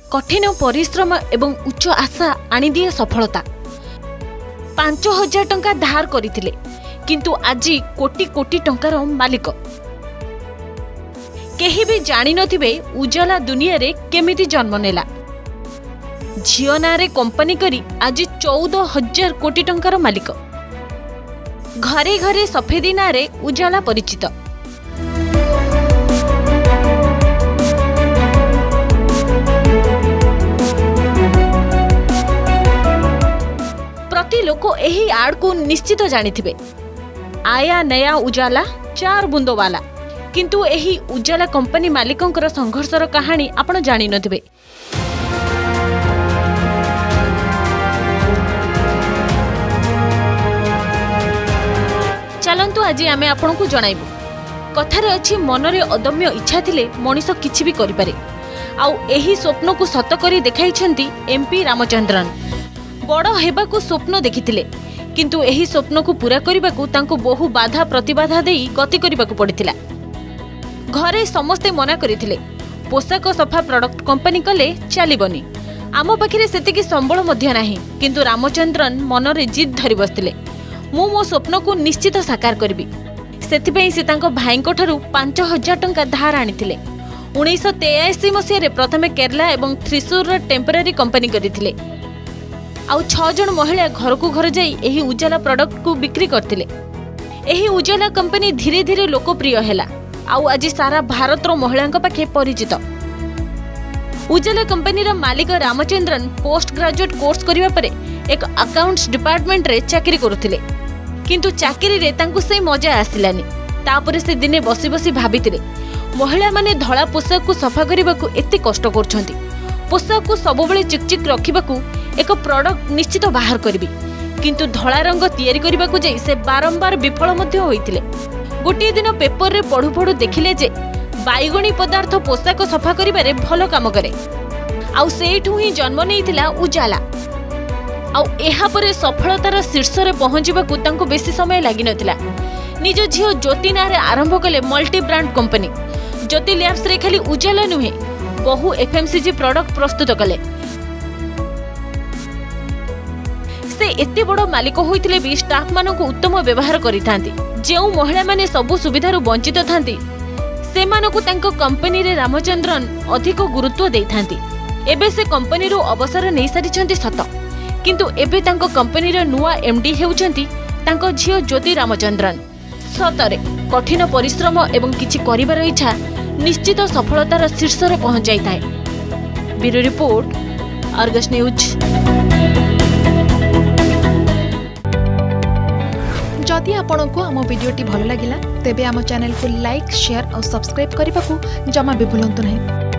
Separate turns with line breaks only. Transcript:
कठिन परिश्रम एवं उच्च आशा आनिदिए सफलता। 5,000 टंका धार करथिले किंतु आज कोटी कोटी टंकार मालिक। केही भी जानी नथिबे उजाला दुनिया रे केमिति जन्म नेला। झियो नारे कंपनी करी आज 14,000 कोटी टंकार मालिक। घरे घरे सफेदी नारे उजाला परिचित। प्रति लोक एही आड़ को निश्चित जानिथिबे। आया नया उजाला 4 बुंदो वाला, किंतु एही उजाला कंपनी मालिकंकर संघर्षर कहानी आपण जानि नथिबे। चलंतु आज आमे आपण को जणाइबु। कथारे अछि मनरे अदम्य इच्छा थिले मनीष किछि भी करि पारे। आउ एही स्वप्न को सत करी देखाइछंती एमपी रामचंद्रन। बड़ हेबाकू स्वप्न देखिथिले किंतु एही स्वप्न को पूरा करिबाकू तांको बहु बाधा प्रतिबाधा देई गति करिबाकू पड़िथिला। घरे समस्ते मना करिथिले, पोशाक सफा प्रोडक्ट कंपनी कले चलिबनी, आम पाखरे सेतिकी संबळ मध्य नाही। किंतु रामचंद्रन मनरे जिद धरि बसथिले, मु मो स्वप्न को निश्चित साकार करबी। सेथिपई से तांको भाईको ठारू 5,000 टंका धार आनिथिले। 1983 मसिया रे प्रथमे केरला एवं थ्रिशूर टेम्पररी कंपनी करिथिले। आउ 6 जन महिला घर को घर जाई एही उजाला प्रोडक्ट को बिक्री करथिले। एही उजाला कंपनी धीरे धीरे लोकप्रिय हैला। आउ आज सारा भारत रो महिलांक पाखे परिचित। उजाला कंपनी रा मालिक रामचंद्रन पोस्ट ग्रेजुएट कोर्स करिवा परे एक अकाउंट्स डिपार्टमेंट रे चाकरी करुथिले, किंतु चाकरी रे तांकु से मजा आसिलानी। तापरे से दिने बसी बसी भाबिथिले, महिला माने धळा पोशाक को सफा करिबाकू एते कष्ट करछंती, पोशाक को सबबेले चिकचिक रखिबाकू एक प्रोडक्ट निश्चित बाहर करबी, किंतु धळा रंग तैयारी करिबाकू जाई से बारंबार विफल मध्य होइथिले। गोटे दिन पेपर रे पढु पढु देखिले जे बाइगणी पदार्थ पोशाक सफा करिबारे भलो काम करे। आउ सेठु ही जन्म नेइथिला उजाला। आउ एहा परे सफलतार शीर्ष रे पहुंचीबाकू तांको बेसी समय लागि नथिला। निज झियो ज्योति नारे आरंभ कले multi brand company. Jyoti labs रे खाली उजाला नुहे, बहु एफएमसीजी प्रोडक्ट प्रस्तुत कले। से एते बड़ मालिक होइतिले भी स्टाफ मानकु उत्तम व्यवहार करिथांती। जेउ महिला माने सबु सुविधारु वंचित थांती सेमानकु तांको कंपनी रे रामचंद्रन अधिक गुरुत्व देइथांती। एबे से कंपनी रो अवसर नै सारिछंती सत, किंतु एबे तांको कंपनी रो नुआ एमडी हेउछंती तांको झियो ज्योति रामचंद्रन। सतरे कठिन परिश्रम एवं किछि करिबार इच्छा निश्चित सफलतार शीर्ष रे पहुंच जाई थाए। Bureau report, Argus news.
जदि आपंक आम भिडी भल लगा तेब आम चैनल को लाइक, शेयर और सब्सक्राइब करने को जमा भी भूलु नहीं।